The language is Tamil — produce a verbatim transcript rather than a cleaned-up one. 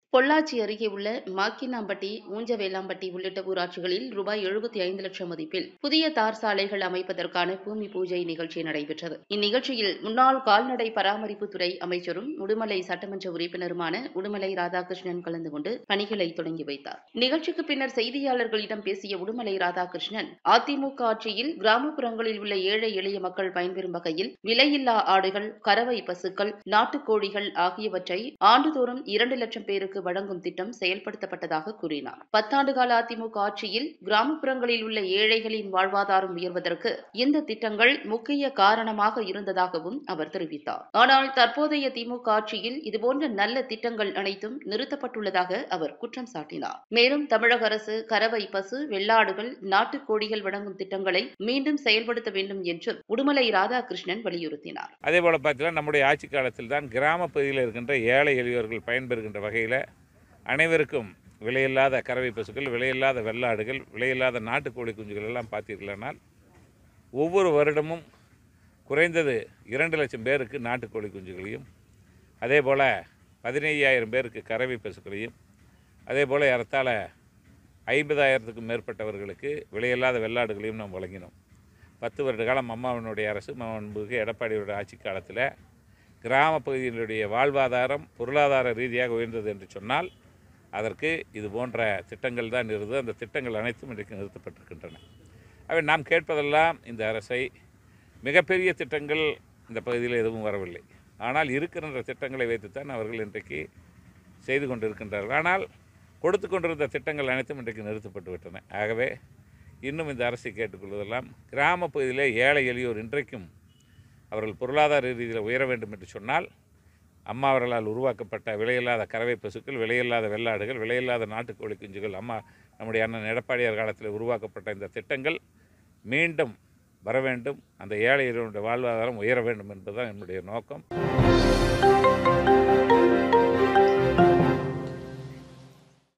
பொள்ளாச்சி அருகே உள்ள மாக்கினாம்பட்டி, ஊஞ்சவேலாம்பட்டி உள்ளிட்ட ஊராட்சிகளில் ரூபாய் எழுபத்தி ஐந்து லட்சம் மதிப்பில் புதிய தார் சாலைகள் அமைப்பதற்கான பூமி பூஜை நிகழ்ச்சி நடைபெற்றது. இந்நிகழ்ச்சியில் முன்னாள் கால்நடை பராமரிப்புத்துறை அமைச்சரும் உடுமலை சட்டமன்ற உறுப்பினருமான உடுமலை ராதாகிருஷ்ணன் கலந்து கொண்டு பணிகளை தொடங்கி வைத்தார். நிகழ்ச்சிக்கு பின்னர் செய்தியாளர்களிடம் பேசிய உடுமலை ராதாகிருஷ்ணன், அதிமுக ஆட்சியில் கிராமப்புறங்களில் உள்ள ஏழை எளிய மக்கள் பயன்பெறும் வகையில் விலையில்லா ஆடுகள், கறவை பசுக்கள், நாட்டுக்கோழிகள் ஆகியவற்றை ஆண்டுதோறும் இரண்டு லட்சம் பேருக்கு வழங்கும் திட்டம் செயல்படுத்தப்பட்டதாக கூறினார். பத்தாண்டு கால அதிமுக ஆட்சியில் கிராமப்புறங்களில் உள்ள ஏழைகளின் வாழ்வாதாரம் உயர்வதற்கு இந்த திட்டங்கள் முக்கிய காரணமாக இருந்ததாகவும் அவர் தெரிவித்தார். ஆனால் தற்போதைய திமுக ஆட்சியில் இதுபோன்ற நல்ல திட்டங்கள் அனைத்தும் நிறுத்தப்பட்டுள்ளதாக அவர் குற்றம் சாட்டினார். மேலும் தமிழக அரசு கறவை பசு, வெள்ளாடுகள், நாட்டுக்கோழிகள் வழங்கும் திட்டங்களை மீண்டும் செயல்படுத்த வேண்டும் என்றும் உடுமலை ராதாகிருஷ்ணன் வலியுறுத்தினார். அதேபோல பார்த்தீங்கன்னா, நம்முடைய ஆட்சி காலத்தில் தான் கிராம பகுதியில் இருக்கின்ற ஏழை எளியோர்கள் பயன்பெறுகின்ற வகையில் அனைவருக்கும் விலையில்லாத கறவை பசுக்கள், விலையில்லாத வெள்ளாடுகள், விலையில்லாத நாட்டுக்கோழி குஞ்சுகள் எல்லாம் பார்த்தீர்களானால் ஒவ்வொரு வருடமும் குறைந்தது இரண்டு லட்சம் பேருக்கு நாட்டுக்கோழி குஞ்சுகளையும், அதே போல் பதினையாயிரம் பேருக்கு கறவை பசுக்களையும், அதே போல் ஏறத்தாழ ஐம்பதாயிரத்துக்கும் மேற்பட்டவர்களுக்கு விலையில்லாத வெள்ளாடுகளையும் நாம் வழங்கினோம். பத்து வருட காலம் அம்மாவினுடைய அரசு மாண்புமிகு எடப்பாடியோட ஆட்சி காலத்தில் கிராம பகுதியினுடைய வாழ்வாதாரம் பொருளாதார ரீதியாக உயர்ந்தது என்று சொன்னால் அதற்கு இது போன்ற திட்டங்கள் தான் இருந்தது. அந்த திட்டங்கள் அனைத்தும் இன்றைக்கு நிறுத்தப்பட்டிருக்கின்றன. அவை நாம் கேட்பதெல்லாம் இந்த அரசை மிகப்பெரிய திட்டங்கள் இந்த பகுதியில் எதுவும் வரவில்லை. ஆனால் இருக்கின்ற திட்டங்களை வைத்துத்தான் அவர்கள் இன்றைக்கு செய்து கொண்டிருக்கின்றார்கள். ஆனால் கொடுத்து கொண்டிருந்த திட்டங்கள் அனைத்தும் இன்றைக்கு நிறுத்தப்பட்டு விட்டன. ஆகவே இன்னும் இந்த அரசை கேட்டுக்கொள்வதெல்லாம் கிராம பகுதியிலே ஏழை எளியோர் இன்றைக்கும் அவர்கள் பொருளாதார ரீதியில் உயர வேண்டும் என்று சொன்னால் அம்மா அவர்களால் உருவாக்கப்பட்ட விலையில்லாத கறவை பசுக்கள், விலையில்லாத வெள்ளாடுகள், விலையில்லாத நாட்டுக்கோழி குஞ்சுகள், அம்மா நம்முடைய அண்ணன் எடப்பாடியார் காலத்தில் உருவாக்கப்பட்ட இந்த திட்டங்கள் மீண்டும் வர வேண்டும். அந்த ஏழை எளியோருடைய வாழ்வாதாரம் உயர வேண்டும் என்பதுதான் என்னுடைய நோக்கம்.